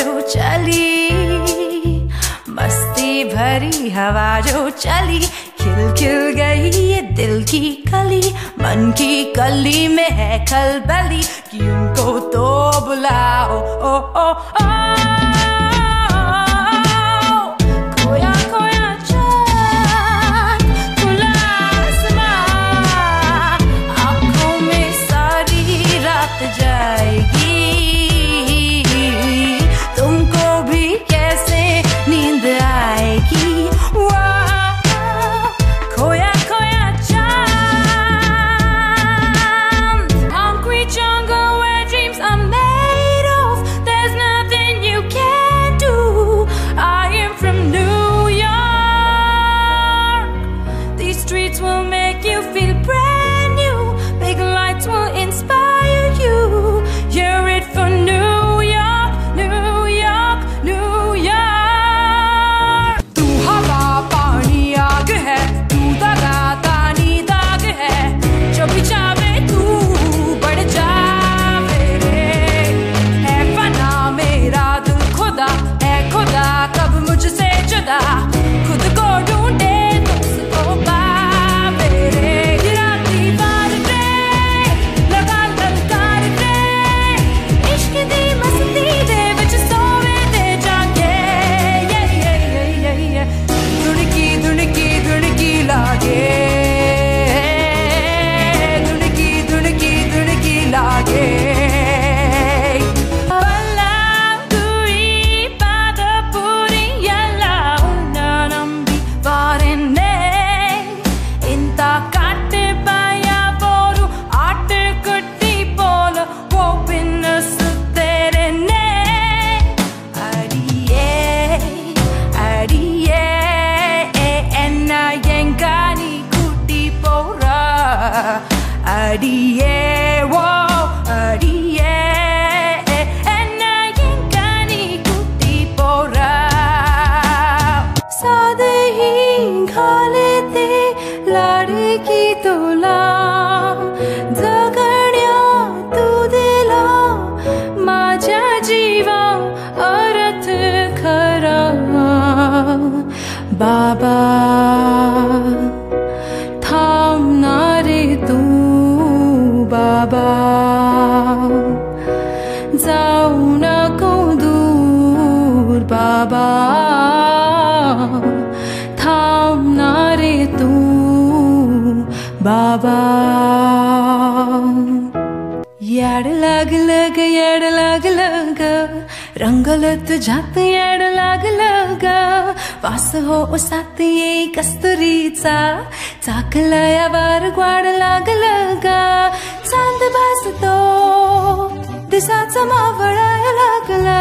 जो चली, मस्ती भरी हवा जो चली, खिल खिल गई ये दिल की कली, मन की कली में है खलबली, कि उनको तो बुलाओ। ओ ओ ओ खोया खोया चाँद, खुला आसमां, आँखों में सारी रात जाएगी, तुमको भी कैसे नींद आएगी। खोया खोया चाँद, concrete jungle where dreams are made of, there's nothing you can do. I am from New York, these streets will make you feel brand new, big lights will inspire you, you're it for New York, New York, New York. तू हवा पानी आग है, तू दगा तानी दाग है, जो भी चाहे तू बढ़ जावे रे, है फना मेरा दिल खुदा, है खुदा कब मुझसे जुदा, खुद को ढूंढे तुझको पावे रे, गिरा दीवार रे, लगा ललकार रे, इश्क दी मस्ती दे विच सोवे दे जाके, धुड़की धुड़की धुड़की लागे, धुड़की धुड़की धुड़की लागे। Adie, whoa, adie, enna yenkani kutti pora. Saade hi kha lete ladki tola, jaganya tu dila, majha jiva arath khara. Baba tham na re tu बाबा, जाऊ नको दूर बाबा, थाम ना रे तू बाबा। याड लाग लग याड लाग लग, रंगल तुझ्यात याड लाग लग, वास हो सात ये कस्तुरीचा, चाकला यावर ग्वाड लाग लग, चांद भासतो दिसाचा मावळाय लागला,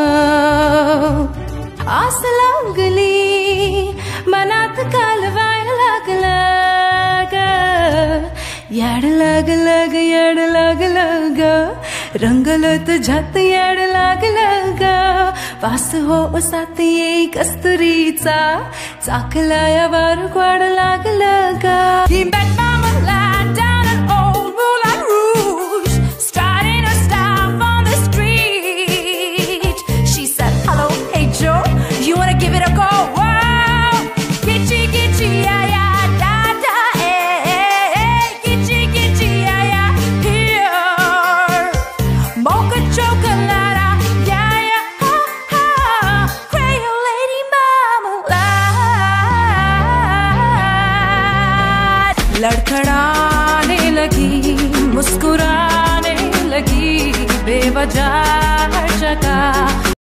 आस लागली मनात कालवाय लागला ग, याड लाग लग याड लाग लग, रंगल तुझ्यात याड लाग लग, वास हो सात ये कस्तुरीचा, चाकला यावर ग्वाड लाग लग.